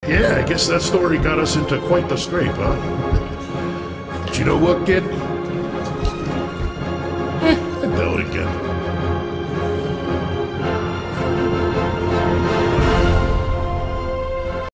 Yeah, I guess that story got us into quite the scrape, huh? But you know what, kid? I doubt again.